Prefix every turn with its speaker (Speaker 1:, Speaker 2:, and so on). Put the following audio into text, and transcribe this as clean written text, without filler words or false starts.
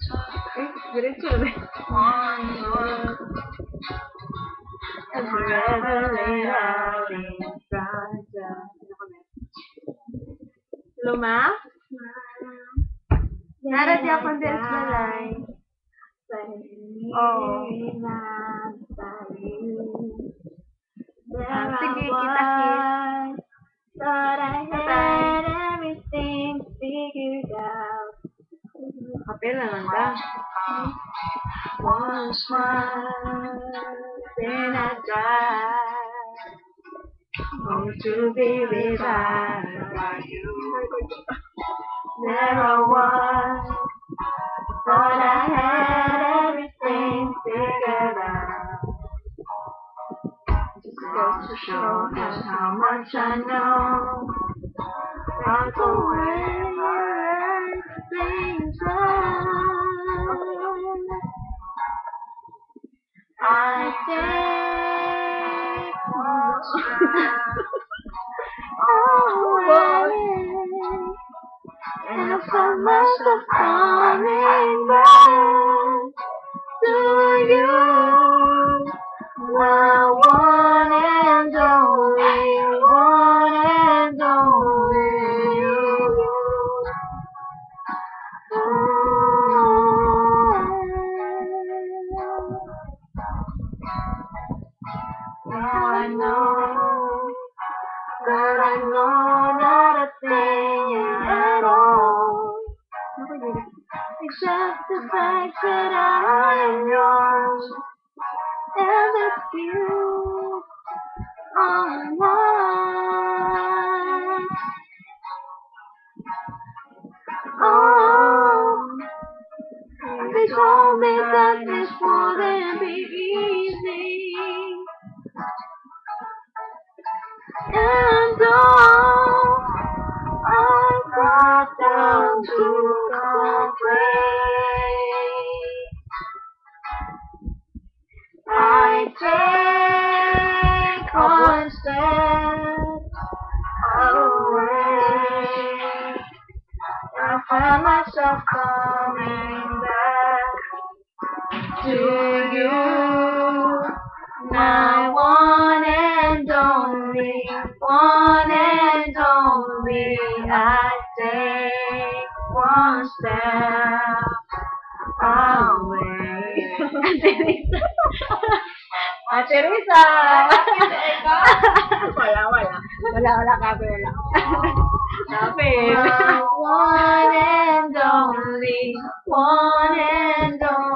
Speaker 1: Diretso na. Luma? Nara siya condense na line. Oh. Sige, kita-kit.
Speaker 2: Thought I had everything figured out.
Speaker 1: Kapil naman ba?
Speaker 2: One smile, then I died. Home to be revived. Never was. Thought I had everything figured out. Just goes to show just how much I know about the way things are. I take one step away, and I find myself coming back to you. My one and only, one and only you. Now I know not a thing at all, except the fact that I am yours, and it's you all mine. Oh, they told me that this wouldn't be easy, and all I got down to complain. I take one step away, I find myself coming back to you, my one and only, one and only. I take one step away. Ate Risa!
Speaker 1: Wala, kape, wala. Kape.
Speaker 2: One and only, one and only.